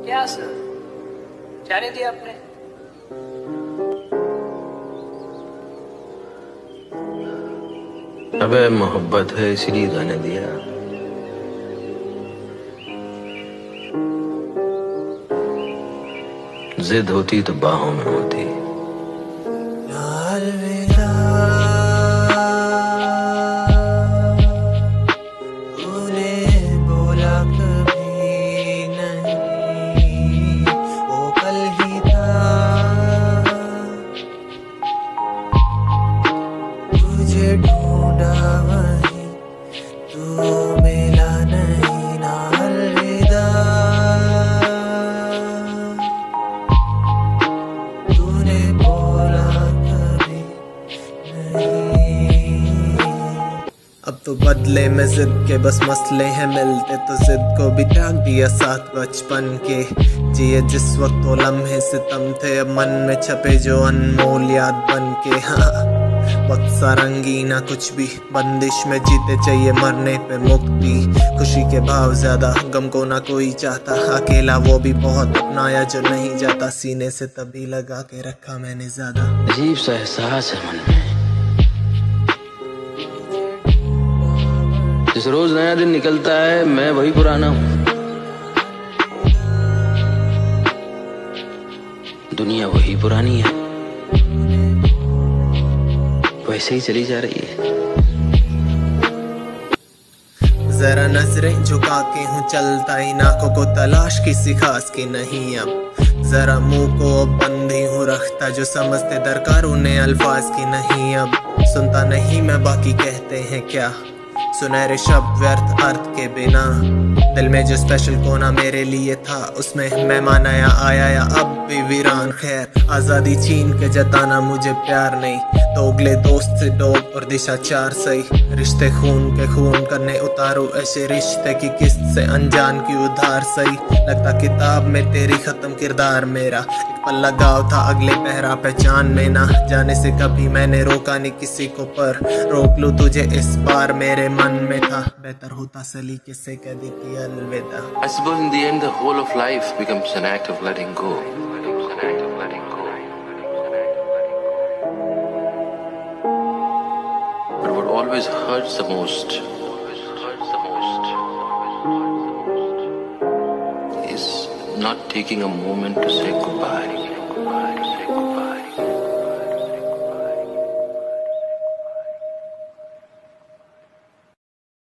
क्या सर, जाने दिया आपने? अबे मोहब्बत है इसलिए जाने दिया। जिद होती तो बाहों में होती। अलविदा तूने बोला कभी नहीं, वो कल ही था। तुझे ढूंढा वहीं, तू मिला नहीं ना। अलविदा तूने बोला कभी नहीं। अब तो बदले में जिद के बस मसले हैं मिलते, तो जिद को भी त्याग दिया साथ बचपन के। जिए जिस वक्त वो लम्हे सितम थे, अब मन में छपे जो अनमोल याद बन के। हाँ, वक्त सा रंगीना कुछ भी, बंदिश में जीते चाहिए मरने पे मुक्ति। खुशी के भाव ज्यादा, गम को ना कोई चाहता, अकेला वो भी बहुत अपनाया जो नहीं जाता। सीने से तभी लगा के रखा मैंने ज्यादा। अजीब सा एहसास है मन में, जिस रोज नया दिन निकलता है मैं वही पुराना हूँ। दुनिया वही पुरानी है, वैसे ही चली जा रही है। जरा नजरें झुका के हूँ चलता, इन आंखों को तलाश किसी खास की नहीं। अब जरा मुंह को बंद ही हूँ रखता, जो समझते दरकार उन्हें अल्फाज की नहीं। अब सुनता नहीं मैं बाकी कहते हैं क्या, सुनहरे शब्द व्यर्थ अर्थ के बिना। दिल में जो स्पेशल कोना मेरे लिए था, उसमें मेहमान आया या अब भी वीरान। खैर आजादी छीन के जताना मुझे प्यार नहीं, दोगले दोस्त से डोब और दिशा चार सही। रिश्ते खून के खून करने उतारू, ऐसे रिश्ते की किस्त से अनजान की उधार सही। लगता किताब में तेरी खत्म किरदार मेरा, एक पल्ला गाँव था अगले पहरा पहचान में ना। जाने से कभी मैंने रोका नहीं किसी को, पर रोक लूं तुझे इस बार मेरे मन में था। बेहतर होता सलीके से कह देती अलविदा। I suppose in the end the whole of life becomes an act of letting go. But what always hurts the most is not taking a moment to say goodbye.